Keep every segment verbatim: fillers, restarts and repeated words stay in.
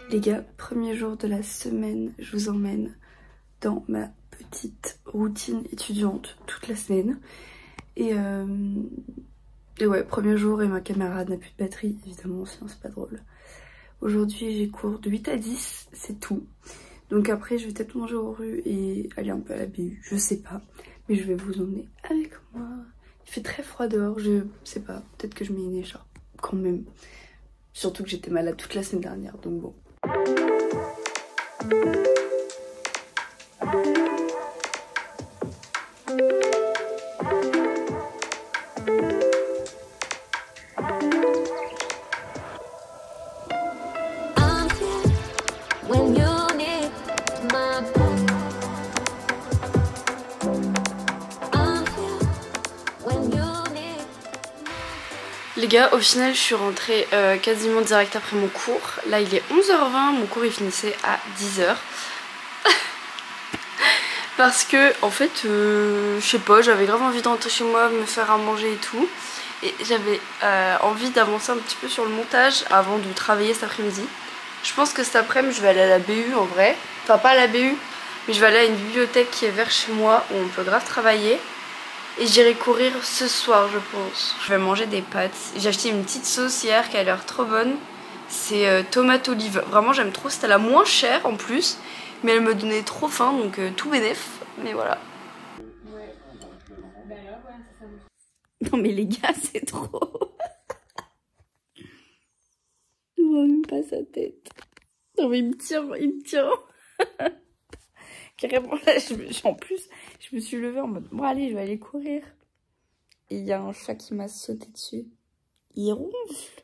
Les gars, premier jour de la semaine, je vous emmène dans ma petite routine étudiante toute la semaine. Et, euh, et ouais, premier jour et ma caméra n'a plus de batterie, évidemment, sinon c'est pas drôle. Aujourd'hui j'ai cours de huit à dix, c'est tout. Donc après je vais peut-être manger aux rues et aller un peu à la B U, je sais pas. Mais je vais vous emmener avec moi. Il fait très froid dehors, je sais pas, peut-être que je mets une écharpe quand même. Surtout que j'étais malade toute la semaine dernière, donc bon. Les gars, au final je suis rentrée euh, quasiment direct après mon cours. Là il est onze heures vingt, mon cours il finissait à dix heures. Parce que en fait, euh, je sais pas, j'avais grave envie de rentrer chez moi, me faire à manger et tout. Et j'avais euh, envie d'avancer un petit peu sur le montage avant de travailler cet après-midi. Je pense que cet après-midi je vais aller à la B U en vrai. Enfin pas à la B U, mais je vais aller à une bibliothèque qui est vers chez moi où on peut grave travailler. Et j'irai courir ce soir je pense. Je vais manger des pâtes. J'ai acheté une petite sauce hier qui a l'air trop bonne. C'est euh, tomate olive. Vraiment j'aime trop. C'était la moins chère en plus. Mais elle me donnait trop faim donc euh, tout bénef. Mais voilà. Non mais les gars c'est trop. Je vois même pas sa tête. Non mais il me tient, il me tient. Carrément là, je me... en plus, je me suis levée en mode bon allez, je vais aller courir. Et il y a un chat qui m'a sauté dessus. Il ronfle.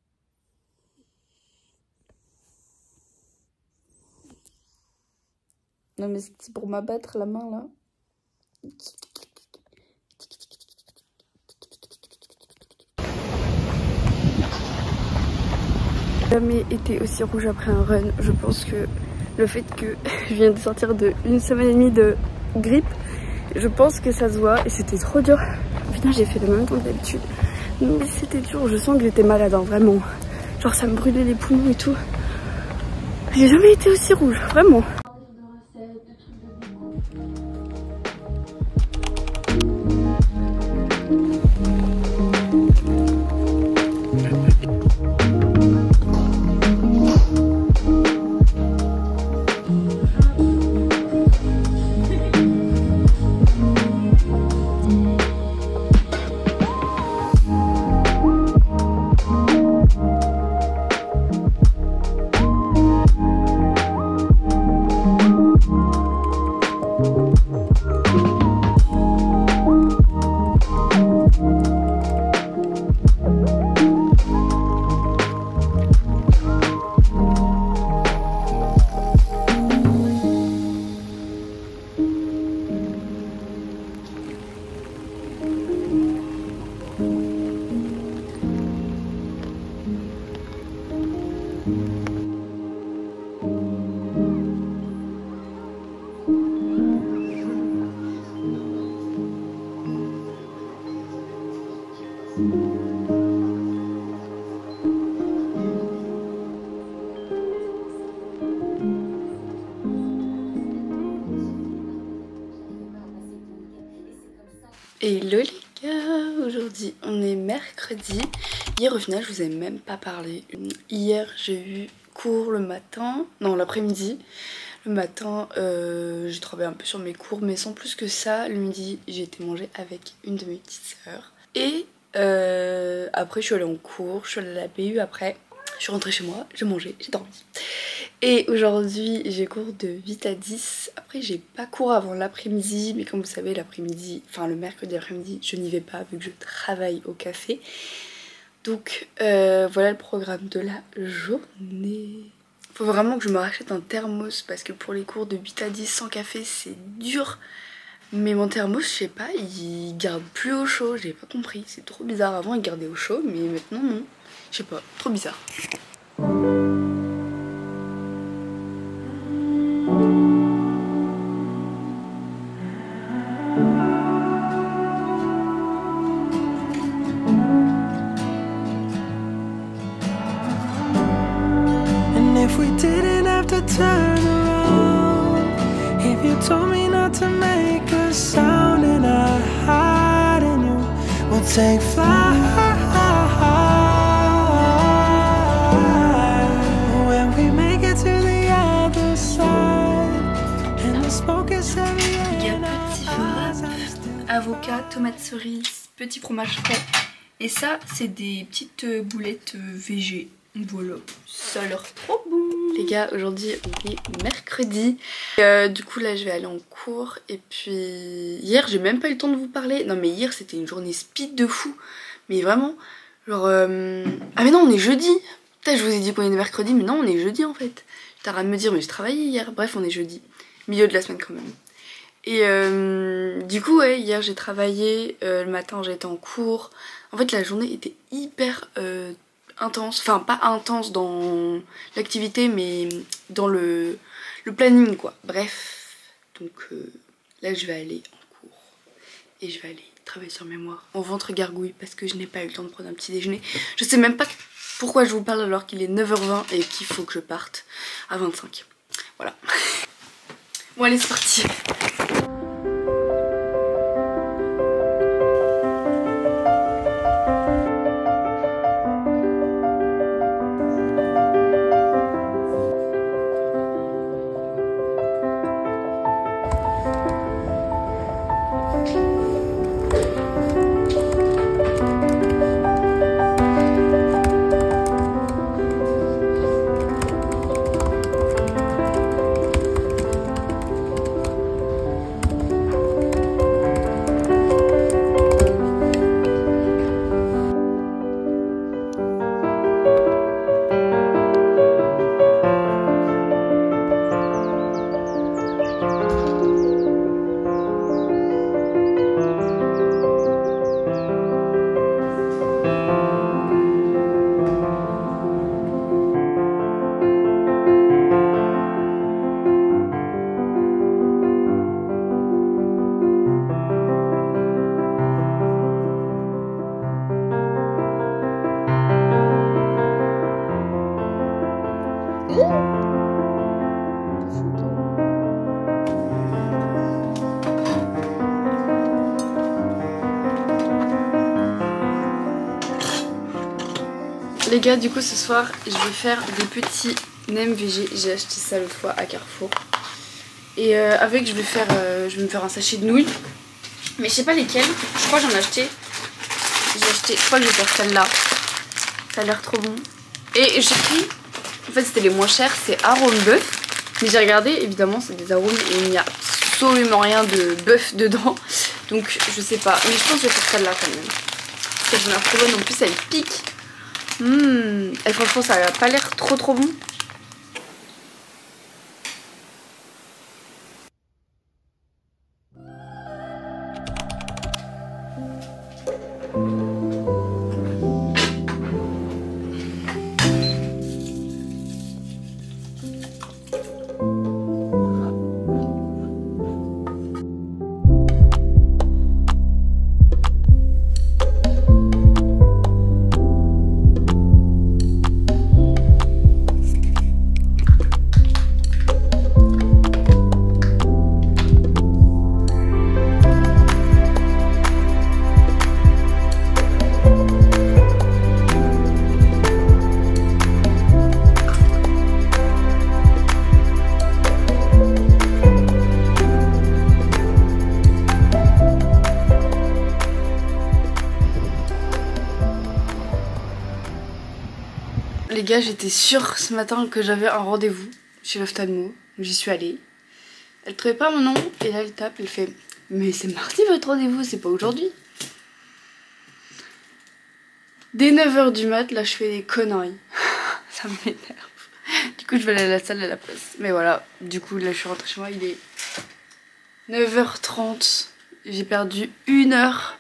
Non mais c'est pour m'abattre la main là. J'ai jamais été aussi rouge après un run. Je pense que le fait que je viens de sortir de une semaine et demie de grippe, je pense que ça se voit et c'était trop dur. Putain, j'ai fait le même temps que d'habitude. Mais c'était dur, je sens que j'étais malade, hein, vraiment. Genre ça me brûlait les poumons et tout. J'ai jamais été aussi rouge, vraiment. Hello les gars, aujourd'hui on est mercredi. Hier au final je vous ai même pas parlé. Hier j'ai eu cours le matin, non l'après-midi. Le matin euh, j'ai travaillé un peu sur mes cours mais sans plus que ça. Le midi j'ai été manger avec une de mes petites sœurs. Et euh, après je suis allée en cours, je suis allée à la B U après. Je suis rentrée chez moi, j'ai mangé, j'ai dormi. Et aujourd'hui j'ai cours de huit à dix. Après j'ai pas cours avant l'après-midi, mais comme vous savez l'après-midi, enfin le mercredi après-midi je n'y vais pas vu que je travaille au café. Donc euh, voilà le programme de la journée. Faut vraiment que je me rachète un thermos parce que pour les cours de huit à dix sans café c'est dur. Mais mon thermos, je sais pas, il garde plus au chaud, j'ai pas compris, c'est trop bizarre. Avant il gardait au chaud mais maintenant non. Je sais pas, trop bizarre. if we didn't have to turn around, if you told me not to make a sound and I hide in you, we'll take flight. When we make it to the other side and the smoke is heavy and our eyes, I'm still Avocat, tomate cerise, petit fromage frais. Et ça, c'est des petites boulettes végé. Voilà, ça a l'air trop bon. Les gars, aujourd'hui on est mercredi. Euh, du coup là je vais aller en cours. Et puis hier j'ai même pas eu le temps de vous parler. Non mais hier c'était une journée speed de fou. Mais vraiment, genre... Euh... Ah mais non, on est jeudi. Putain, je vous ai dit qu'on est mercredi, mais non on est jeudi en fait. J'étais en train de me dire mais j'ai travaillé hier. Bref, on est jeudi. Milieu de la semaine quand même. Et euh, du coup ouais, hier j'ai travaillé, euh, le matin j'étais en cours. En fait la journée était hyper euh, intense, enfin pas intense dans l'activité mais dans le, le planning quoi. Bref, donc euh, là je vais aller en cours et je vais aller travailler sur mémoire en ventre gargouille parce que je n'ai pas eu le temps de prendre un petit déjeuner. Je sais même pas pourquoi je vous parle alors qu'il est neuf heures vingt et qu'il faut que je parte à vingt-cinq. Voilà. Bon allez c'est parti. Les gars, du coup ce soir je vais faire des petits nems végé. J'ai acheté ça l'autre fois à Carrefour. Et euh, avec je vais faire euh, je vais me faire un sachet de nouilles. Mais je sais pas lesquelles. Je crois que j'en ai acheté. J'ai acheté. Je crois que je vais faire celle-là. Ça a l'air trop bon. Et j'ai pris. En fait c'était les moins chers, c'est arôme bœuf. Mais j'ai regardé, évidemment c'est des arômes et il n'y a absolument rien de bœuf dedans. Donc je sais pas. Mais je pense que je vais faire celle-là quand même. Parce qu'elle a l'air trop bonne. En plus elle pique. Mmh. Et franchement ça a pas l'air trop trop bon. Les gars, j'étais sûre ce matin que j'avais un rendez-vous chez l'ophtalmo. J'y suis allée. Elle trouvait pas mon nom et là elle tape, elle fait mais c'est mardi votre rendez-vous, c'est pas aujourd'hui. Dès neuf heures du mat, là je fais des conneries. Ça m'énerve. Du coup je vais aller à la salle à la place. Mais voilà, du coup là je suis rentrée chez moi, il est neuf heures trente. J'ai perdu une heure.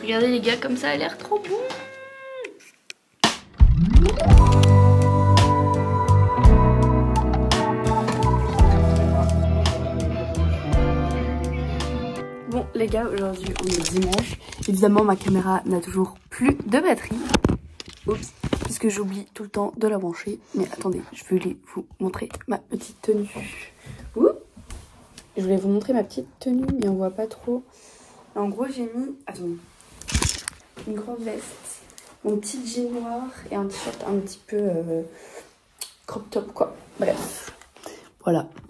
Regardez les gars, comme ça a l'air trop bon. Bon les gars, aujourd'hui on est dimanche. Évidemment ma caméra n'a toujours plus de batterie. Oups, parce que j'oublie tout le temps de la brancher. Mais attendez, je voulais vous montrer ma petite tenue. Ouh, je voulais vous montrer ma petite tenue, mais on voit pas trop. En gros j'ai mis, attendez, une grande veste, mon petit jean noir et un t-shirt un petit peu euh, crop top quoi. Bref, voilà.